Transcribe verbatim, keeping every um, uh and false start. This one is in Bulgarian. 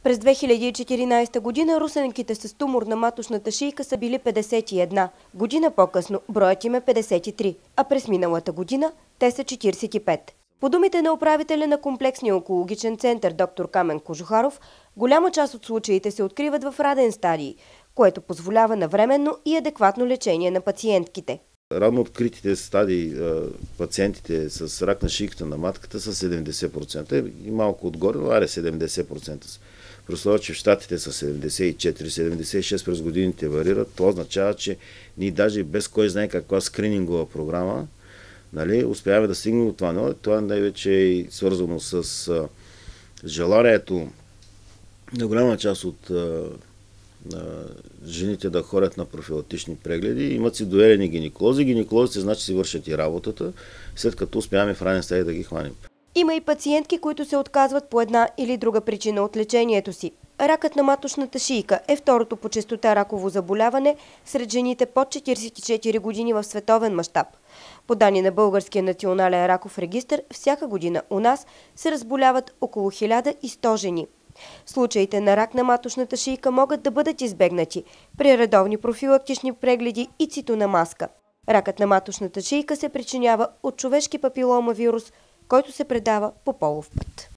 През две хиляди и четиринадесета година русенките с тумор на маточната шийка са били петдесет и една. Година по-късно броят им е петдесет и три, а през миналата година те са четиридесет и пет. По думите на управителя на комплексния онкологичен център доктор Камен Кожухаров, голяма част от случаите се откриват в ранен стадий, което позволява навременно и адекватно лечение на пациентките. Рано откритите стадии пациентите с рак на шийката на матката са седемдесет процента и малко отгоре, но аре седемдесет процента са. При условие, че в Щатите са седемдесет и четири седемдесет и шест през годините варират, това означава, че ние даже без кой знае каква скринингова програма, нали, успяваме да стигнем от това. Но това най-вече е свързано с а, желанието на голяма част от а, на жените да ходят на профилактични прегледи. Имат си доверени гинеколози. Гинеколозите значи си вършат и работата, след като успяваме в ранен стадий да ги хванем. Има и пациентки, които се отказват по една или друга причина от лечението си. Ракът на маточната шийка е второто по честота раково заболяване сред жените под четиридесет и четири години в световен мащаб. По данни на Българския национален раков регистър, всяка година у нас се разболяват около хиляда и сто жени. Случаите на рак на маточната шийка могат да бъдат избегнати при редовни профилактични прегледи и цитонамаска. Ракът на маточната шийка се причинява от човешки папиломавирус, който се предава по полов път.